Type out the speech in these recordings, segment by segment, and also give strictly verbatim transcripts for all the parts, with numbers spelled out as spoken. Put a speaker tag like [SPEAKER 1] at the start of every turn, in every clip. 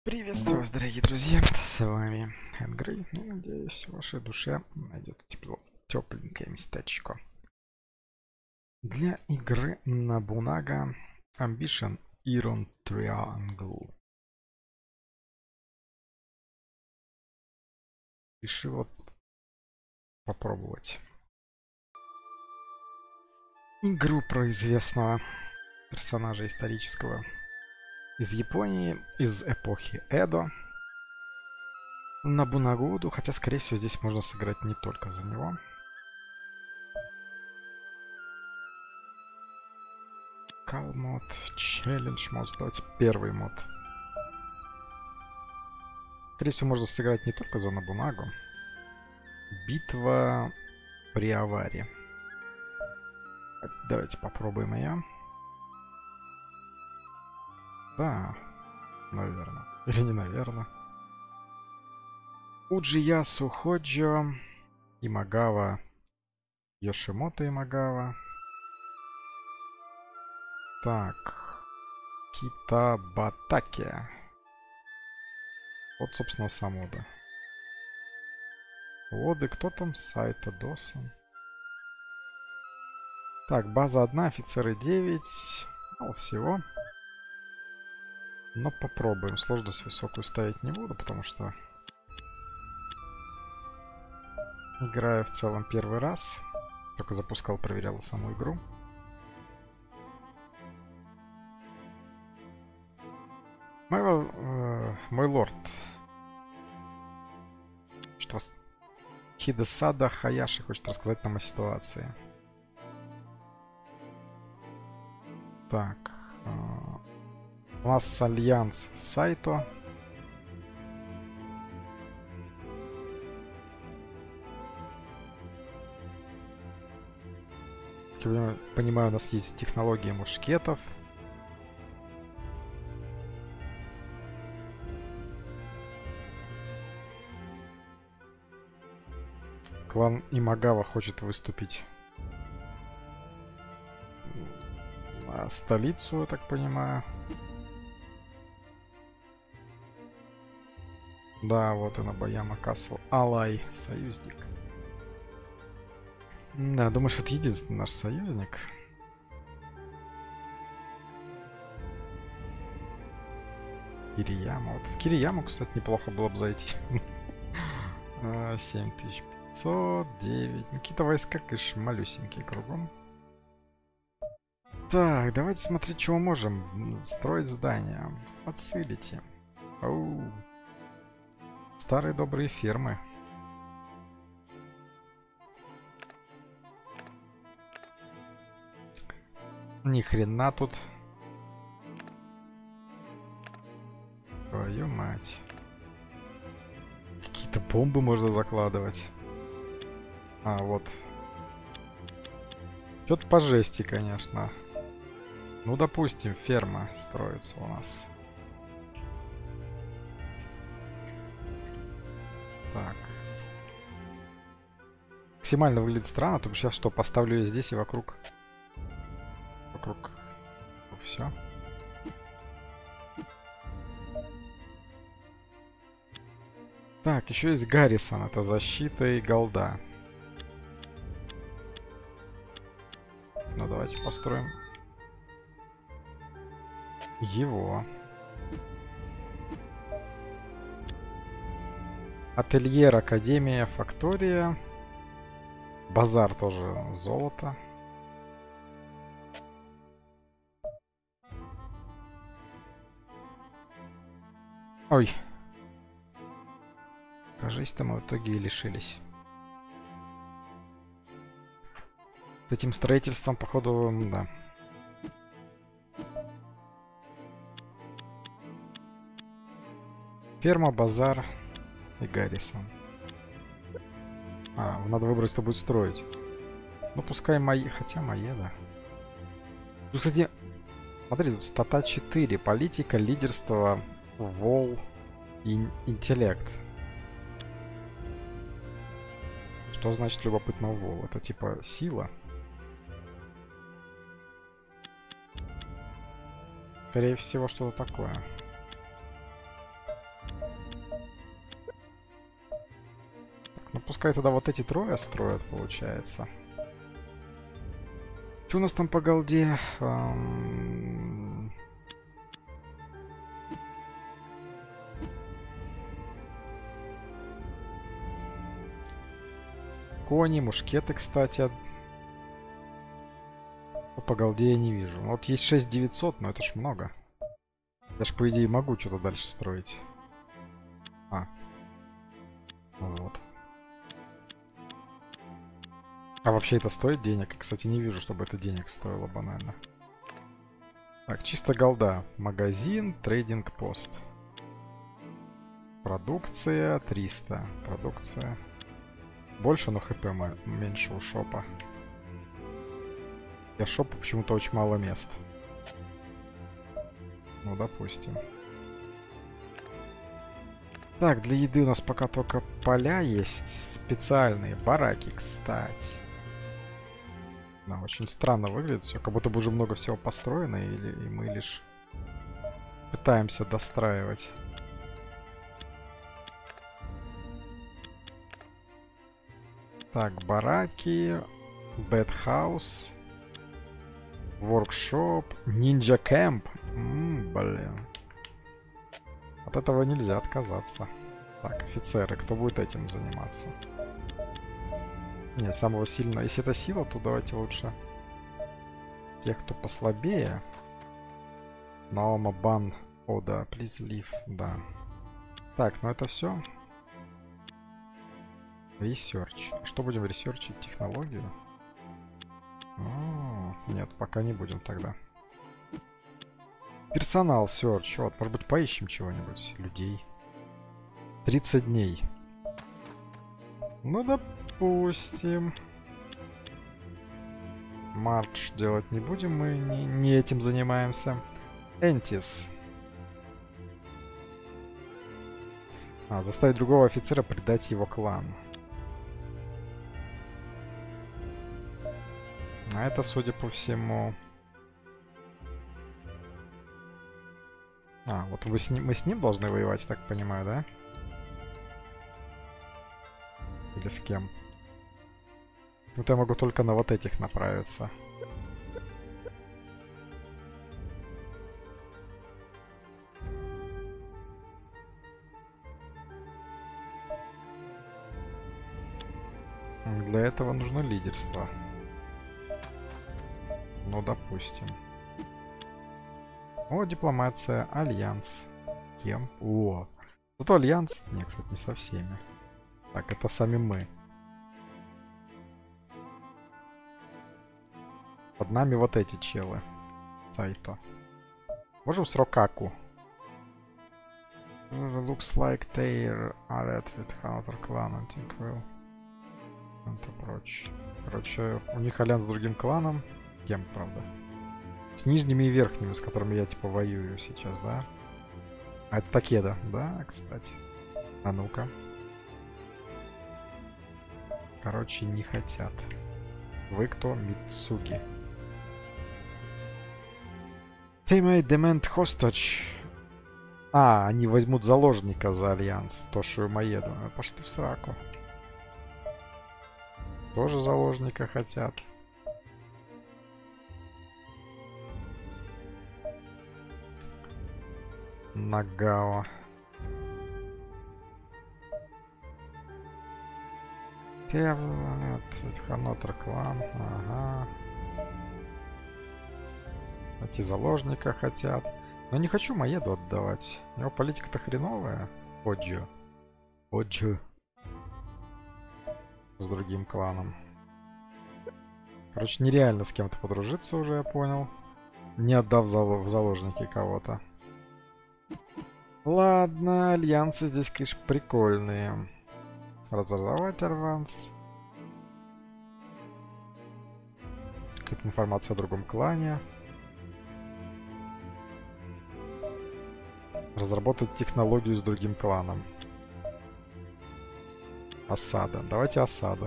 [SPEAKER 1] Приветствую вас, дорогие друзья, с вами Энгрей. Ну, надеюсь, в вашей душе найдет тепло, тепленькое местечко для игры Nobunaga Ambition Iron Triangle. Решил вот попробовать игру про известного персонажа исторического из Японии, из эпохи Эдо. Нобунагу, хотя, скорее всего, здесь можно сыграть не только за него. Кал мод, челлендж мод, давайте первый мод. Скорее всего, можно сыграть не только за Нобунагу. Битва при аваре. Давайте попробуем ее. Да, наверное. Или не наверное. Уджиясу Ходжо, Имагава, Йошимото Имагава. Так, Китабатаки. Вот, собственно, сам Ода. Оды, кто там? Сайта Досан. Так, база одна, офицеры девять. Мало всего. Но попробуем. Сложность высокую ставить не буду, потому что играю в целом первый раз. Только запускал, проверял саму игру. Мой, э, мой лорд. Что Хидесада Хаяши хочет рассказать нам о ситуации. Так. Э, у нас альянс Сайто. Как я понимаю, у нас есть технологии мушкетов. Клан Имагава хочет выступить на столицу, я так понимаю. Да, вот и Набаяма Касл. Алай, союзник. Да, думаешь, это единственный наш союзник? Кирияма. Вот в Кирияму, кстати, неплохо было бы зайти. семь тысяч пятьсот, девять. Ну, какие-то войска, конечно, малюсенькие кругом. Так, давайте смотреть, чего можем. Строить здания. Facility. Оу. Старые добрые фермы. Ни хрена тут. Твою мать. Какие-то бомбы можно закладывать. А, вот. Что-то по жести, конечно. Ну, допустим, ферма строится у нас. Так. Максимально выглядит странно, только сейчас что, поставлю ее здесь и вокруг. Вокруг. Все. Так, еще есть Гаррисон, это защита и голда. Ну, давайте построим его. Ательер, Академия, Фактория. Базар тоже золото. Ой. Кажись-то мы в итоге и лишились. С этим строительством, походу, да. Ферма, базар и Гаррисон. А, надо выбрать, кто будет строить. Ну, пускай мои... Хотя мои, да. Ну, кстати, смотри, тут стата четыре. Политика, лидерство, вол и интеллект. Что значит любопытно вол? Это типа сила? Скорее всего, что-то такое. пускай тогда вот эти трое строят, получается. Что у нас там по голде? Эм... Кони, мушкеты, кстати. По голде я не вижу. Вот есть шесть девятьсот, но это ж много. Я ж, по идее, могу что-то дальше строить. А. Вот. А вообще это стоит денег? Я, кстати, не вижу, чтобы это денег стоило банально. Так, чисто голда. Магазин, трейдинг-пост. Продукция триста. Продукция. Больше, но хп меньше у шопа. Я шопу почему-то очень мало мест. Ну, допустим. Так, для еды у нас пока только поля есть. Специальные бараки, кстати. Да, очень странно выглядит все. Как будто бы уже много всего построено. Или и мы лишь пытаемся достраивать. Так, бараки. Бэтхаус. Воркшоп. Нинджа кэмп. М-м, блин. От этого нельзя отказаться. Так, офицеры. Кто будет этим заниматься? Не, самого сильного. Если это сила, то давайте лучше тех, кто послабее. Наома бан. О, да, please leave. Да. Так, ну это все. Research. Что будем ресерчить? Технологию? О, нет, пока не будем тогда. Персонал search. Вот, может быть, поищем чего-нибудь. Людей. тридцать дней. Ну, допустим. Марч делать не будем. Мы не, не этим занимаемся. Энтис. А, заставить другого офицера предать его клан. А это, судя по всему... А, вот вы с ним, мы с ним должны воевать, так понимаю, да? Или с кем? Вот я могу только на вот этих направиться. Для этого нужно лидерство. Ну, допустим. О, дипломация, альянс. Кем? О, зато альянс... Не, кстати, не со всеми. Так, это сами мы. Под нами вот эти челы. Сайто. Можем с Рокаку. Looks like they are at with Hunter Clan and Tinkwell. Это прочь. Короче, у них альянс с другим кланом. Кем, правда? С нижними и верхними, с которыми я типа воюю сейчас, да? А это Такеда, да, кстати? А ну-ка. Короче, не хотят. Вы кто? Мицуги. They may demand hostage. А, они возьмут заложника за альянс. Тошу Маеду. Пошли в сраку. Тоже заложника хотят. Нагао. Ханотер клан. Ага. Эти заложника хотят. Но не хочу Маеду отдавать. У него политика-то хреновая. Оджо. Оджо. С другим кланом. Короче, нереально с кем-то подружиться уже, я понял. Не отдав зал в заложники кого-то. Ладно, альянсы здесь, конечно, прикольные. Разорвать Арванс. Какая-то информация о другом клане. Разработать технологию с другим кланом. Осада. Давайте осаду.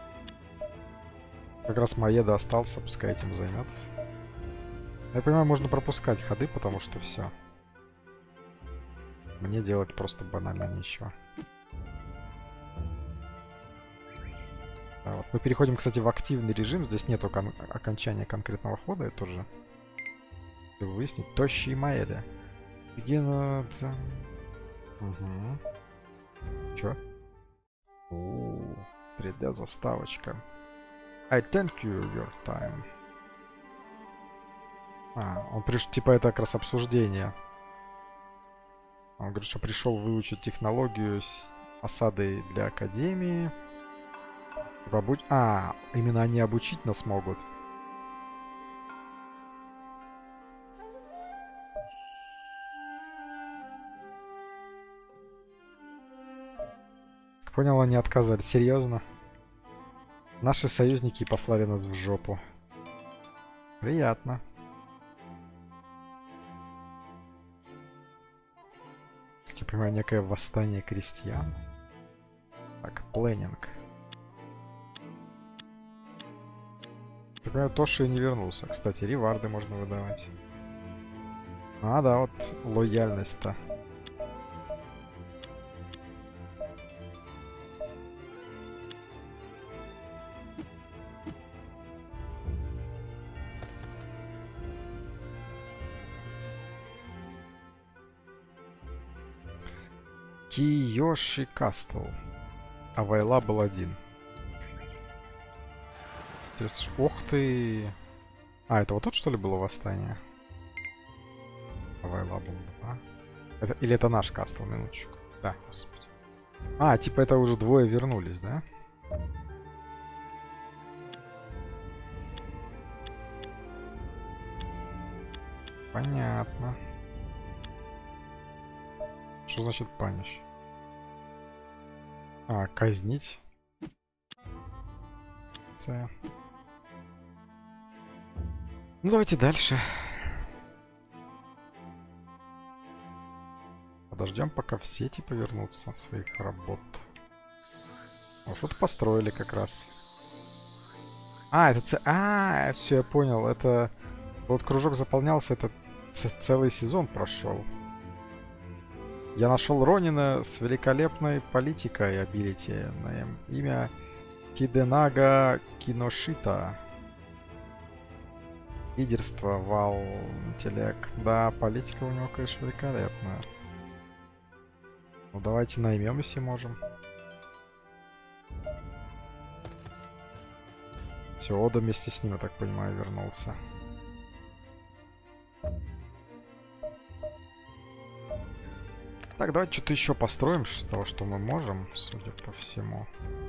[SPEAKER 1] Как раз Маеда остался, пускай этим займется. Я понимаю, можно пропускать ходы, потому что все. Мне делать просто банально нечего. А вот мы переходим, кстати, в активный режим. Здесь нету кон окончания конкретного хода. Это тоже чтобы выяснить. Тощие Маэда. Begin... Угу. Чё? О, три дэ заставочка. I thank you your time. А, он пришел, типа это как раз обсуждение. Он говорит, что пришел выучить технологию с осадой для Академии. Обуч... А, именно они обучить нас могут. Как понял, они отказали. Серьезно? Наши союзники послали нас в жопу. Приятно. Как я понимаю, некое восстание крестьян. Так, планинг. Так понимаю, Тоши не вернулся. Кстати, реварды можно выдавать. А, да, вот лояльность-то. Киёши Кастл. А Вайла был один. Интересно, ох ты. А, это вот тут что ли было восстание? А Вайла был два. Это, или это наш Кастл, минуточку. Да, господи. А, типа это уже двое вернулись, да? Понятно. Что значит панич? А, казнить. Ц. Ну давайте дальше. Подождем, пока все типа вернутся в своих работ. О, что-то построили как раз. А, это ц... А, все, я понял. Это вот кружок заполнялся, это целый сезон прошел. Я нашел Ронина с великолепной политикой и абилити. Имя Киденага Киношита. Лидерство, вал, интеллект. Да, политика у него, конечно, великолепная. Ну давайте наймем, если можем. Все, Ода вместе с ним, я так понимаю, вернулся. Так, давайте что-то еще построим, с того, что мы можем, судя по всему.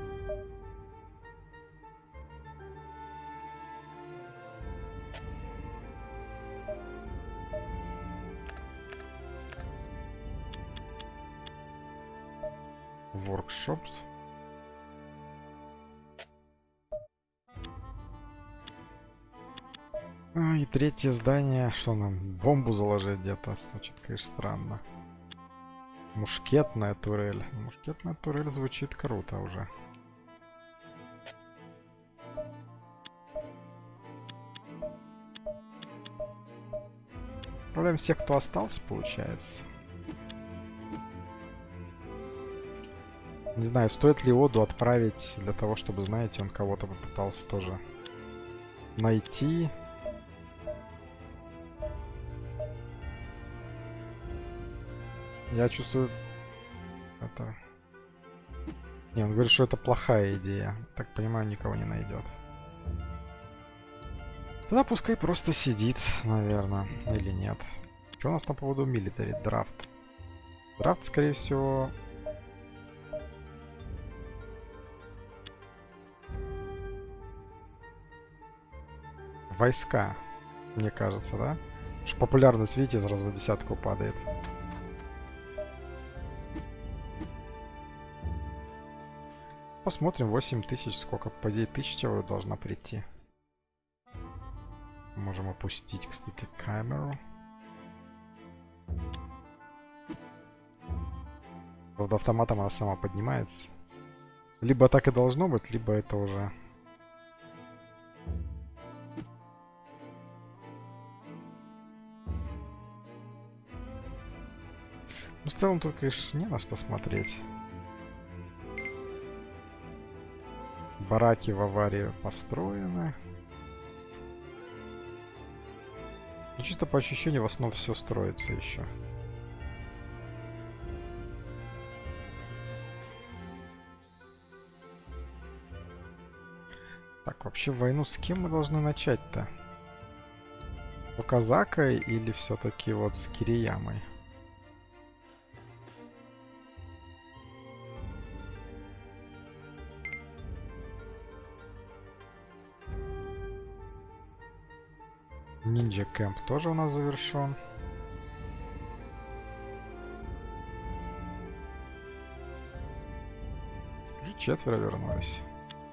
[SPEAKER 1] Воркшоп. А, и третье здание. Что нам? Бомбу заложить где-то. Звучит, конечно, странно. Мушкетная турель. Мушкетная турель звучит круто уже. Отправляем всех, кто остался, получается. Не знаю, стоит ли Оду отправить для того, чтобы, знаете, он кого-то попытался тоже найти. Я чувствую... Это... Не, он говорит, что это плохая идея. Так понимаю, никого не найдет. Тогда пускай просто сидит, наверное. Или нет. Что у нас там по поводу милитари? Драфт. Драфт, скорее всего... Войска, мне кажется, да? Потому что популярность, видите, сразу на десятку падает. Посмотрим, восемь тысяч, сколько, по идее, тысяча должна прийти. Можем опустить, кстати, камеру. Правда, автоматом она сама поднимается. Либо так и должно быть, либо это уже... Ну, в целом тут, конечно, не на что смотреть. Бараки в аварии построены. Ну, чисто по ощущению в основном все строится еще. Так, вообще войну с кем мы должны начать-то? С Казакой или все-таки вот с Кириямой? Ниндзя Кэмп тоже у нас завершен. Уже четверо вернулись.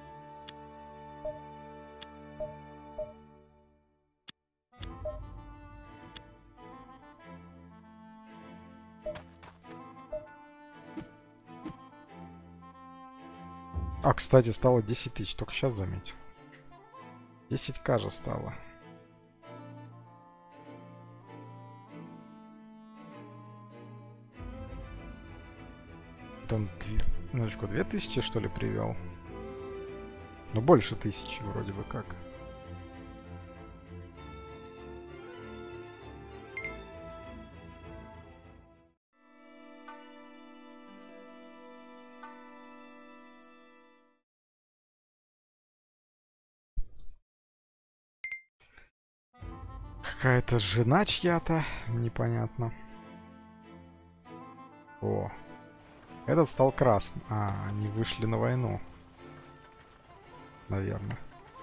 [SPEAKER 1] А, кстати, стало десять тысяч. Только сейчас заметил. десять ка же стало. Он две... Минуточку, две тысячи, что ли, привел? Ну, больше тысячи вроде бы как. Какая-то жена чья-то, непонятно. О, этот стал красным. А, они вышли на войну. Наверное.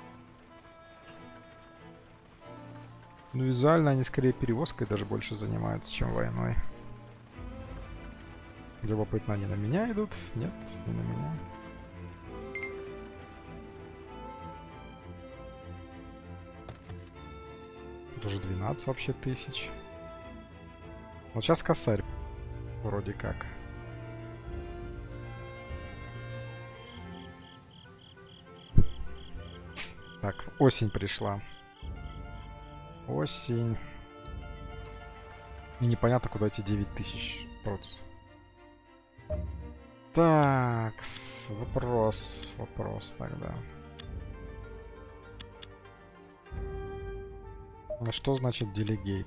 [SPEAKER 1] Ну, визуально они скорее перевозкой даже больше занимаются, чем войной. Любопытно, они на меня идут? Нет, не на меня. Тут уже двенадцать вообще тысяч. Вот сейчас косарь. Вроде как. Так, осень пришла. Осень. И непонятно, куда эти девять тысяч проц. Так, вопрос, вопрос тогда. А что значит делегейт?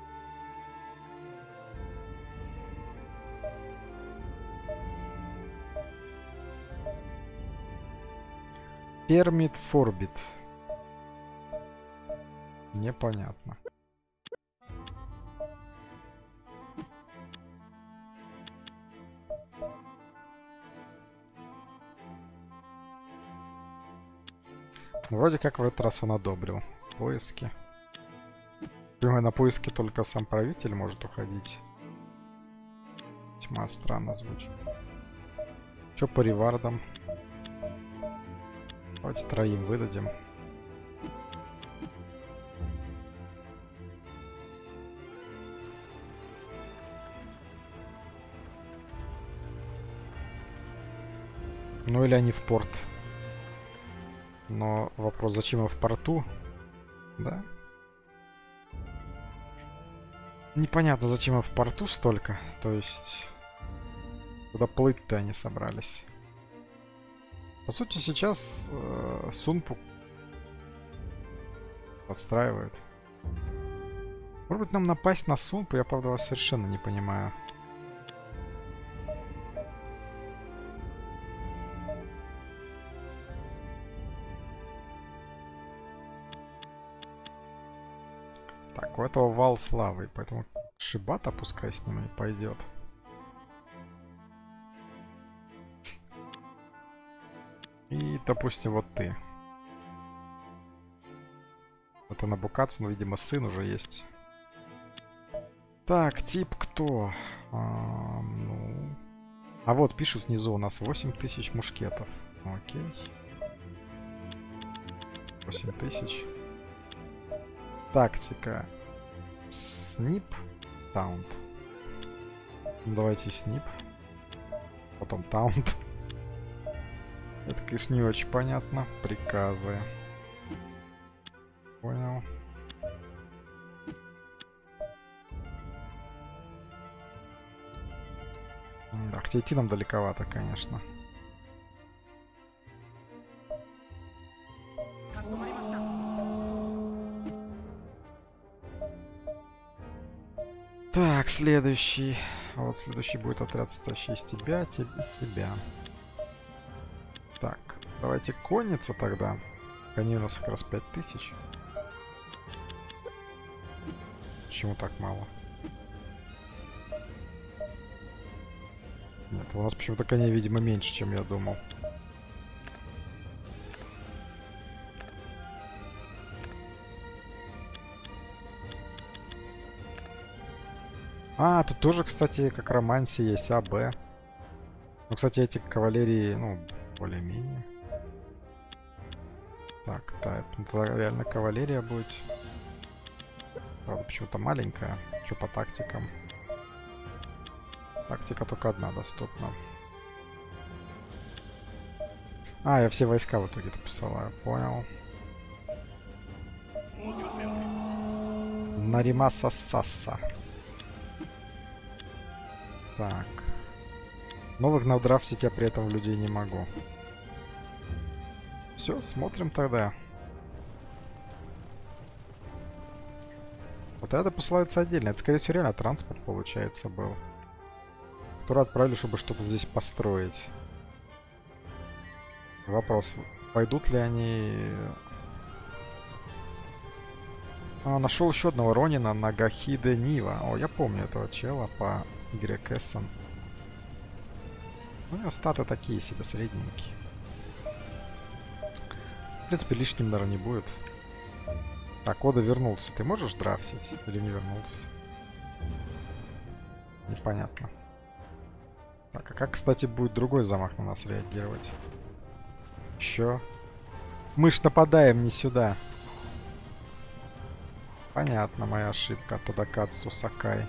[SPEAKER 1] Пермит форбит. Непонятно. Вроде как в этот раз он одобрил поиски. Думаю, на поиски только сам правитель может уходить. Тьма странно звучит. Чё по ревардам? Давайте троим выдадим. Ну или они в порт. Но вопрос, зачем им в порту? Да? Непонятно, зачем им в порту столько. То есть, куда плыть-то они собрались. По сути, сейчас э, Сунпу подстраивает. Может быть, нам напасть на Сунпу? Я, правда, вас совершенно не понимаю. Так, у этого вал славы, поэтому Шибата пускай с ним и пойдет. И, допустим, вот ты. Это Набукацу, но, видимо, сын уже есть. Так, тип кто? А, ну... а вот пишут внизу у нас восемь тысяч мушкетов. Окей. восемь тысяч. Тактика. Снип. Таунт. Ну, давайте снип. Потом таунт. Это, конечно, не очень понятно. Приказы. Понял. Да, хотя идти нам далековато, конечно. Так, следующий. Вот следующий будет отряд, состоящий из тебя, тебя и тебя. Так, давайте конница тогда. Коней у нас как раз пять тысяч. Почему так мало? Нет, у нас почему-то коней, видимо, меньше, чем я думал. А, тут тоже, кстати, как романсе есть А, Б. Ну, кстати, эти кавалерии, ну, более-менее. Так, да, это реально кавалерия будет. Правда, почему-то маленькая. Что по тактикам? Тактика только одна доступна. А, я все войска в итоге посылаю, понял. Наримаса Сасса. Так. Новых надрафтить я при этом людей не могу. Все, смотрим тогда. Вот это посылается отдельно. Это, скорее всего, реально транспорт, получается, был. Который отправили, чтобы что-то здесь построить. Вопрос, пойдут ли они... А, нашел еще одного Ронина, Нагахиде Нива. О, я помню этого чела по игре Кэссон. У него статы такие себе, средненькие. В принципе, лишним, наверное, не будет. Так, Ода вернулся. Ты можешь драфтить или не вернулся? Непонятно. Так, а как, кстати, будет другой замах на нас реагировать? Чё? Мы ж нападаем не сюда. Понятно, моя ошибка. Тадакатсу Сакай.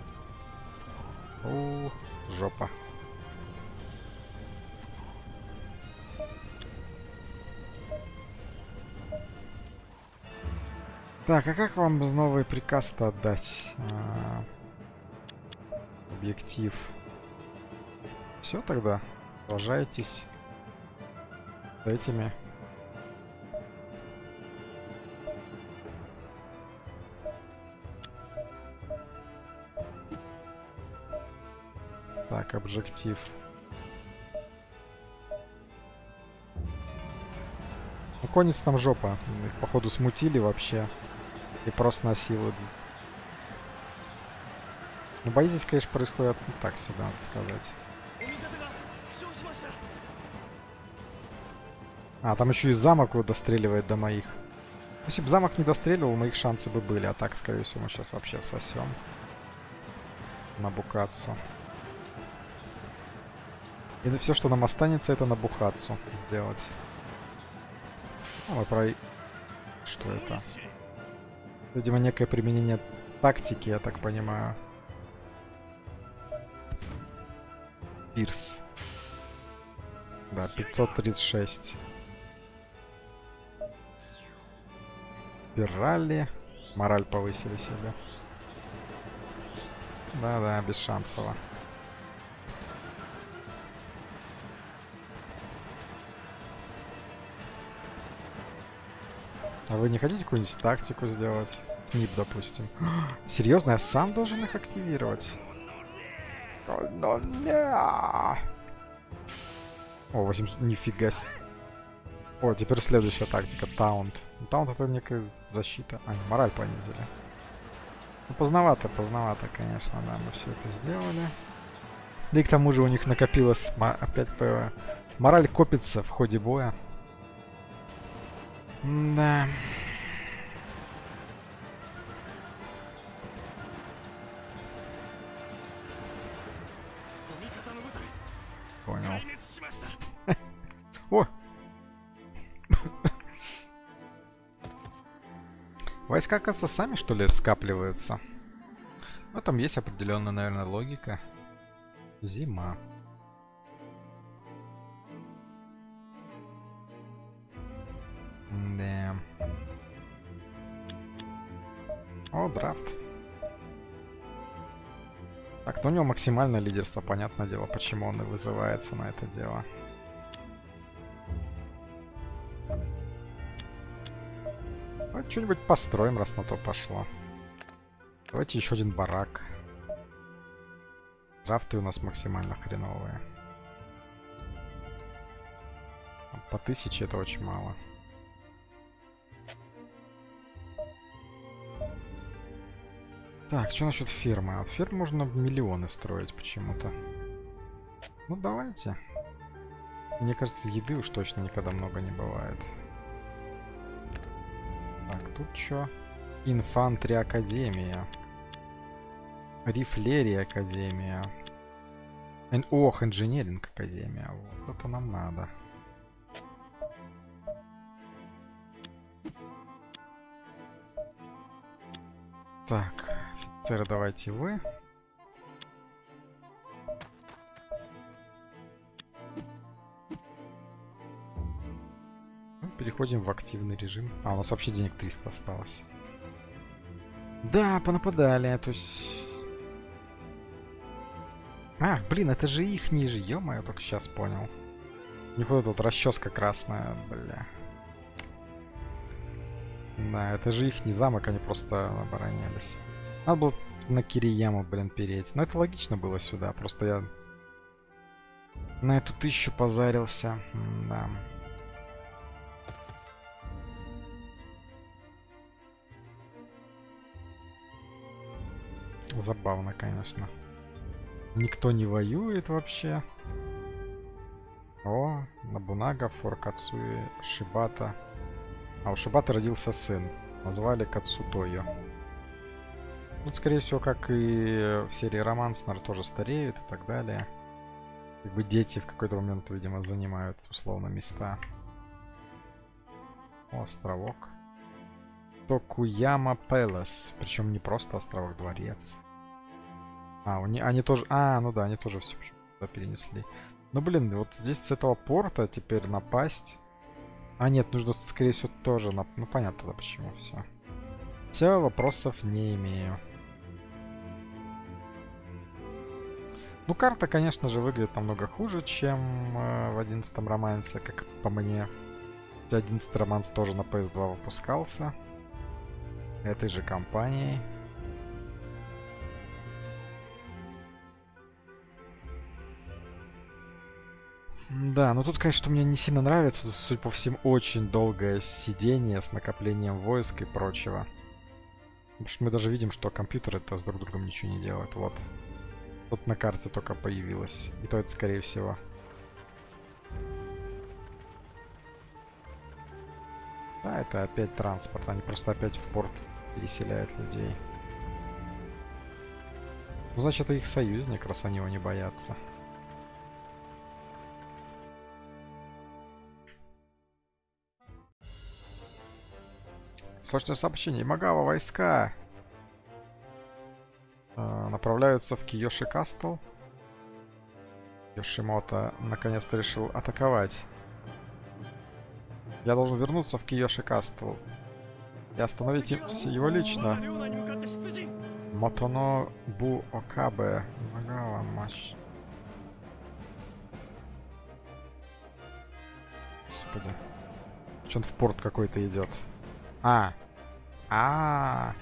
[SPEAKER 1] У, жопа. Так, а как вам новый приказ-то отдать? А, объектив. Все тогда? Сражайтесь с этими. Так, объектив. Ну, конец там жопа. Их, походу, смутили вообще. И просто насилуют. Ну, бои здесь, конечно, происходят не так себе, надо сказать. А, там еще и замок вот достреливает до моих. Если бы замок не достреливал, моих шансы бы были. А так, скорее всего, мы сейчас вообще всосем. На Букацу. И все, что нам останется, это на Бухацу сделать. А мы про... Что это? Видимо, некое применение тактики, я так понимаю. Пирс. Да, пятьсот тридцать шесть. Спирали. Мораль повысили себе. Да-да, бесшансово. А вы не хотите какую-нибудь тактику сделать? Снип, допустим. Серьезно, я сам должен их активировать? О, восемьсот... Нифига себе. О, теперь следующая тактика. Таунт. Таунт это некая защита. А, мораль понизили. Ну, поздновато, поздновато, конечно, да, мы все это сделали. Да и к тому же у них накопилось опять ПВ. Мораль копится в ходе боя. Да. Понял. О! Войска, кажется, сами, что ли, скапливаются? В этом есть определенная, наверное, логика. Зима. Да. О, драфт. Так, ну у него максимальное лидерство, понятное дело, почему он и вызывается на это дело. Давайте что-нибудь построим, раз на то пошло. Давайте еще один барак. Драфты у нас максимально хреновые. По тысяче это очень мало. Так, что насчет фермы? От ферм можно миллионы строить почему-то. Ну давайте. Мне кажется, еды уж точно никогда много не бывает. Так, тут что? Инфантри Академия. Рифлерия Академия. Эн... Ох, Инженеринг Академия. Вот это нам надо. Так, офицеры, давайте вы. Ну, переходим в активный режим. А, у нас вообще денег триста осталось. Да, понападали, то есть... А, блин, это же их ниже, ё-моё, только сейчас понял. Не вот тут расческа красная, бля. Да, это же их не замок, они просто оборонялись. Надо было на Кирияму, блин, переть. Но это логично было сюда, просто я на эту тысячу позарился. Да. Забавно, конечно. Никто не воюет вообще. О, Набунага, Форкацуи, Шибата. А у Шибаты родился сын. Назвали Кацутойо. Тут, скорее всего, как и в серии Романс, наверное, тоже стареют и так далее. Как бы дети в какой-то момент, видимо, занимают условно места. О, островок. Токуяма Пэлас. Причем не просто островок, дворец. А, они, они тоже... А, ну да, они тоже все почему-то перенесли. Ну, блин, вот здесь с этого порта теперь напасть... А, нет, нужно, скорее всего, тоже... На... Ну, понятно тогда почему все. Все, вопросов не имею. Ну, карта, конечно же, выглядит намного хуже, чем э, в одиннадцатом романсе, как по мне. одиннадцатый романс тоже на пэ эс два выпускался. Этой же компанией. Да, но тут, конечно, мне не сильно нравится. Тут, судя по всему, очень долгое сидение с накоплением войск и прочего. Потому что мы даже видим, что компьютеры-то с друг другом ничего не делают. Вот. Тут на карте только появилось. И то это, скорее всего. Да, это опять транспорт. Они просто опять в порт переселяют людей. Ну, значит, это их союзник, раз они его не боятся. Срочное сообщение. Имагава войска э, направляются в Киёши Кастл. Йошимото наконец-то решил атаковать. Я должен вернуться в Киёши Кастл и остановить его лично. Мотоно Бу Окабе. Имагава матч. Господи. Че он в порт какой-то идет? А. А.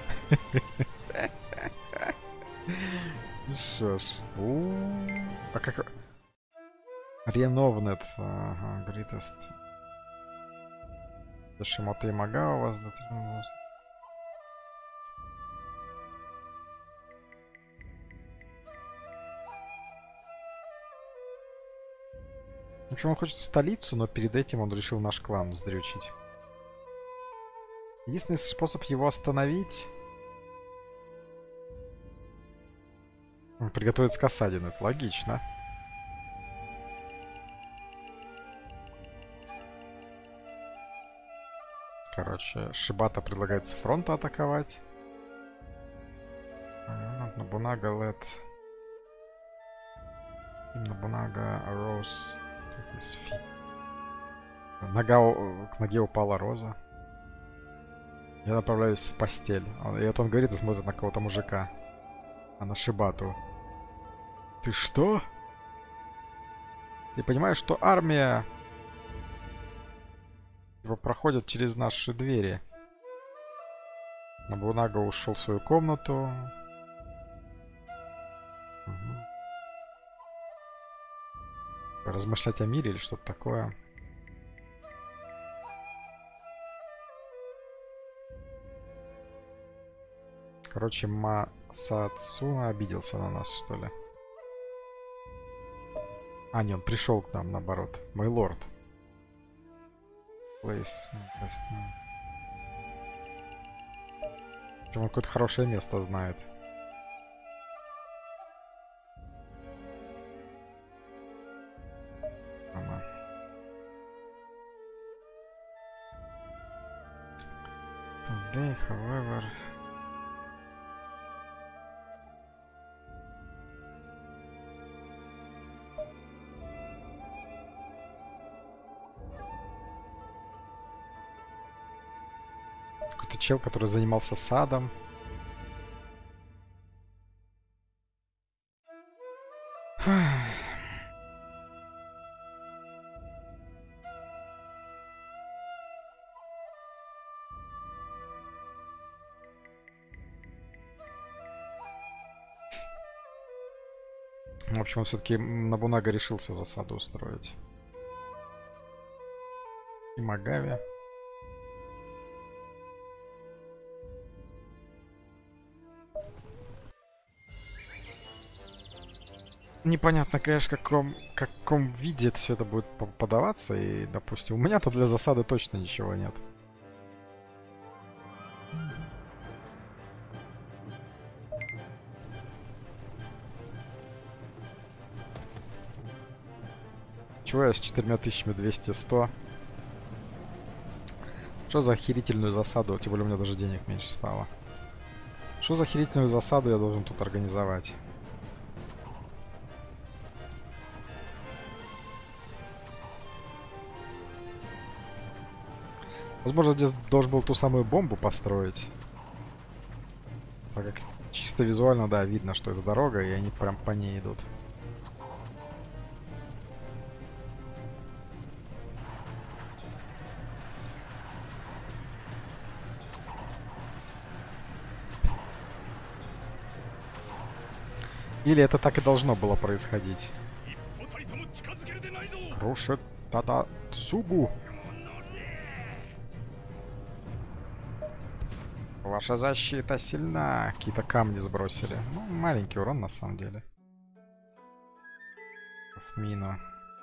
[SPEAKER 1] Ну что ж. А как... Реновнет. Ага, Гритест. Йошимото Имагава у вас дотронулся. В общем, он хочет в столицу, но перед этим он решил наш клан сдрючить. Единственный способ его остановить... Приготовиться к осаде, ну это логично. Короче, Шибата предлагает с фронта атаковать. Набунага Лед. Набунага Роуз. Нога, к ноге упала роза. Я направляюсь в постель. И вот он говорит и смотрит на кого-то мужика. А на Шибату. Ты что? Ты понимаешь, что армия его проходит через наши двери? Набунага ушел в свою комнату. Угу. Размышлять о мире или что-то такое. Короче, Масацуна обиделся на нас, что ли. А, не, он пришел к нам, наоборот. Мой лорд. Place. Причем он какое-то хорошее место знает. Ага. Today, however... Какой-то чел, который занимался садом. В общем, он все-таки Набунага решился засаду устроить. И Магави. Непонятно, конечно, в каком, каком виде все это будет подаваться. И, допустим, у меня-то для засады точно ничего нет. Чего я с четырьмя тысячами двести сто? Что за охерительную засаду? Тем более у меня даже денег меньше стало. Что за охерительную засаду я должен тут организовать? Возможно, здесь должен был ту самую бомбу построить. Так как чисто визуально, да, видно, что это дорога, и они прям по ней идут. Или это так и должно было происходить? Крушит Тадацугу. Ваша защита сильна. Какие-то камни сбросили. Ну, маленький урон на самом деле. В мину.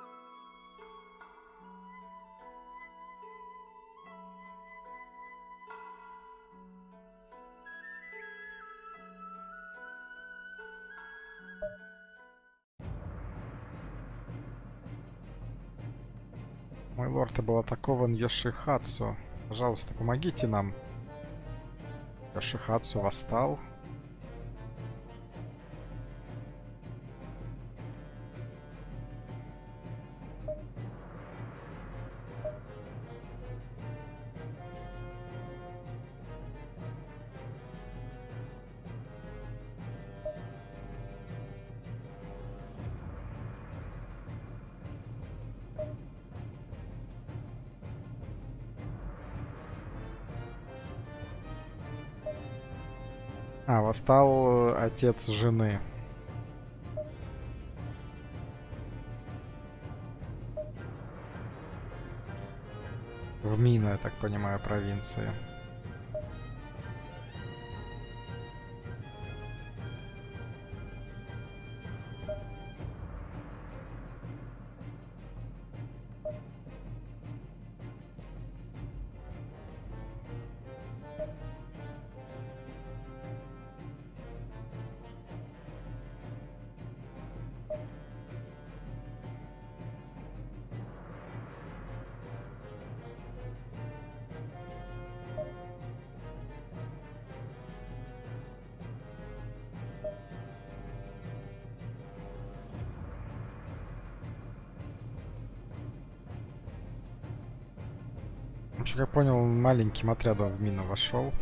[SPEAKER 1] Мой лорд был атакован Йошихатсу. Пожалуйста, помогите нам. Йошихатсу восстал. А, восстал отец жены. В Мино, я так понимаю, провинции. Как я понял, он маленьким отрядом в Мину вошел.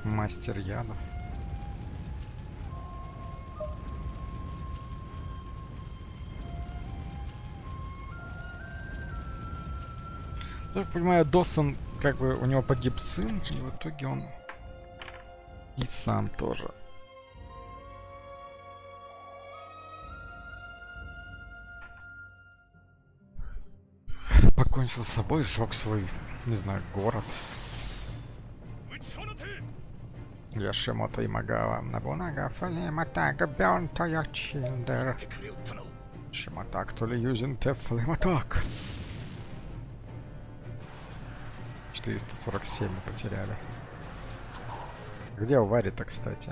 [SPEAKER 1] Мастер ядов. Я понимаю, Досон, как бы у него погиб сын, и в итоге он и сам тоже. Покончил с собой, сжег свой, не знаю, город. Яшимото Имагава Набунага Флейматага burn to your children. Shimata actually using the flame attack. четыреста сорок семь мы потеряли. Где у Вари-то, кстати?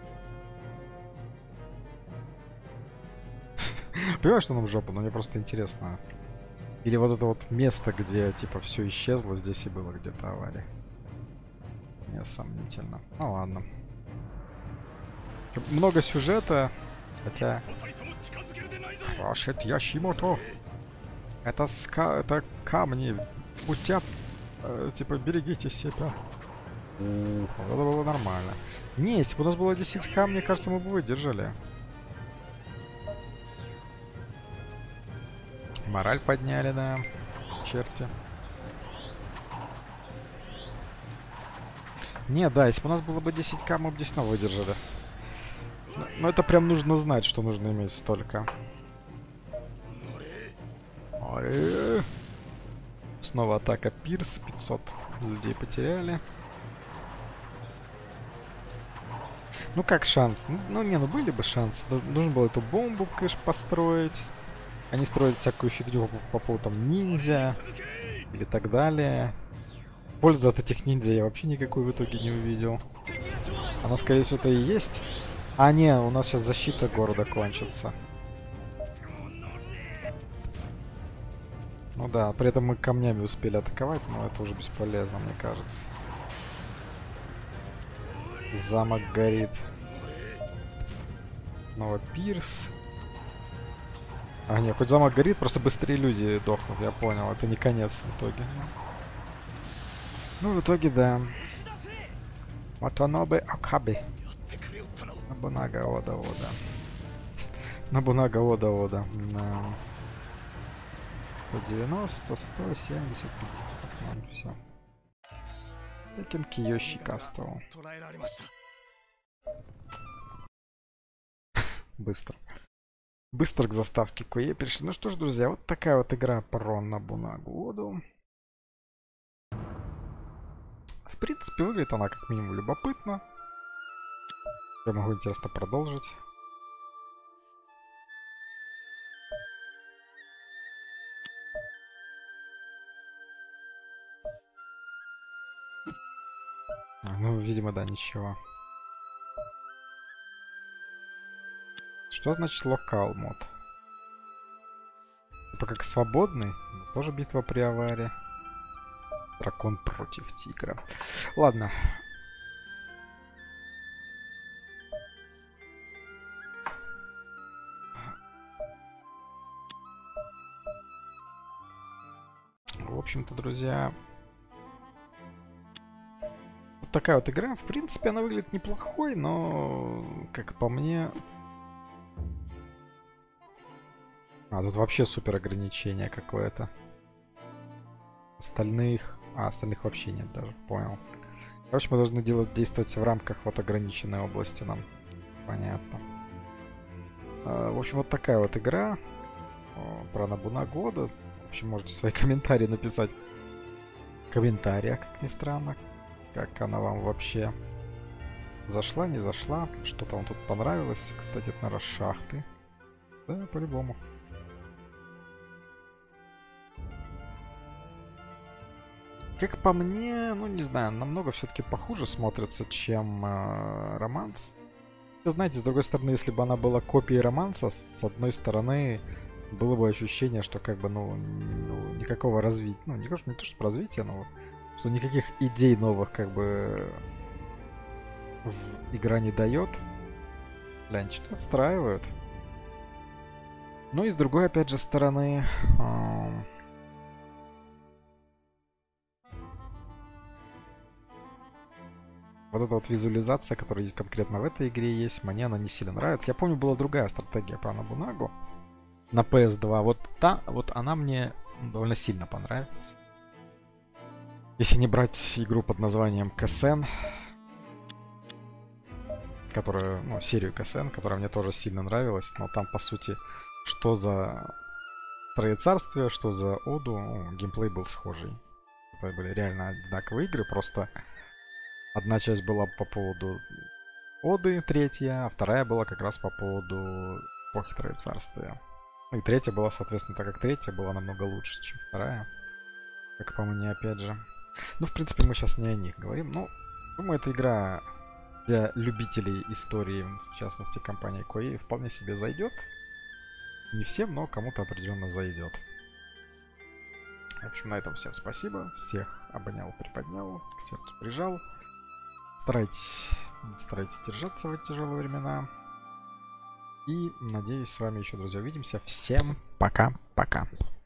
[SPEAKER 1] Понимаешь, что нам в жопу, но мне просто интересно. Или вот это вот место, где типа все исчезло, здесь и было где-то авария. Мне сомнительно. Ну ладно. Много сюжета, хотя... Рашит Яшимото. Это ска... это камни. Путя... Э, типа, берегите себя. Ух, это было нормально. Не, если бы у нас было десять камней, мне кажется, мы бы выдержали. Мораль подняли, да. Черти. Не, да, если бы у нас было бы десять ка, мы бы действительно выдержали. Но, но это прям нужно знать, что нужно иметь столько. Ой. Снова атака Пирс. пятьсот людей потеряли. Ну как шанс? Ну, ну не, ну были бы шансы. Нужно было эту бомбу, конечно, построить. Они строят всякую фигню по, по поводу там ниндзя. Или так далее. Пользы от этих ниндзя я вообще никакой в итоге не увидел. Она, скорее всего-то и есть. А, не, у нас сейчас защита города кончится. Ну да, при этом мы камнями успели атаковать, но это уже бесполезно, мне кажется. Замок горит. Снова Пирс. А, не, хоть замок горит, просто быстрее люди дохнут, я понял. Это не конец в итоге. Ну, в итоге, да. Ватанобе Акаби. Набунага Ода Ода. Набунага Ода Ода. сто девяносто, сто семьдесят, пятьдесят. Все. Текен Киёши кастовал. Быстро. Быстро к заставке Куэ перешли. Ну что ж, друзья, вот такая вот игра про Набунагу Оду. В принципе, выглядит она как минимум любопытно. Я могу интересно продолжить. Ну, видимо, да, ничего. Что значит локал мод? Типа как свободный, но тоже битва при аварии. Дракон против тигра. Ладно. В общем-то, друзья, вот такая вот игра. В принципе, она выглядит неплохой, но, как по мне... А, тут вообще супер ограничение какое-то. Остальных... А, остальных вообще нет даже, понял. Короче, мы должны делать, действовать в рамках вот ограниченной области нам. Понятно. А, в общем, вот такая вот игра. О, про Набунагу Оду. В общем, можете свои комментарии написать в комментариях, как ни странно. Как она вам вообще зашла, не зашла. Что-то вам тут понравилось. Кстати, это, наверное, шахты. Да, по-любому. Как по мне, ну не знаю, намного все-таки похуже смотрится, чем э, Романс. Знаете, с другой стороны, если бы она была копией Романса, с одной стороны, было бы ощущение, что как бы, ну, ну никакого развития, ну, не, не то, что развития, но что никаких идей новых, как бы, игра не дает. Глянь, что-то отстраивают. Ну и с другой, опять же, стороны... Э, Вот эта вот визуализация, которая есть конкретно в этой игре есть, мне она не сильно нравится. Я помню, была другая стратегия по Набунагу на пи эс два. Вот та, вот она мне довольно сильно понравилась. Если не брать игру под названием Кэсэн, которая, ну, серию Кэсэн, которая мне тоже сильно нравилась, но там, по сути, что за Троецарствие, что за Оду, ну, геймплей был схожий. Это были реально одинаковые игры, просто одна часть была по поводу Оды, третья, а вторая была как раз по поводу эпохи Троецарствия. И третья была, соответственно, так как третья была намного лучше, чем вторая. Как по мне, опять же. Ну, в принципе, мы сейчас не о них говорим. Ну, думаю, эта игра для любителей истории, в частности, компании Koei, вполне себе зайдет. Не всем, но кому-то определенно зайдет. В общем, на этом всем спасибо. Всех обнял, приподнял, к сердцу прижал. Старайтесь, старайтесь держаться в эти тяжелые времена. И надеюсь, с вами еще, друзья, увидимся. Всем пока-пока.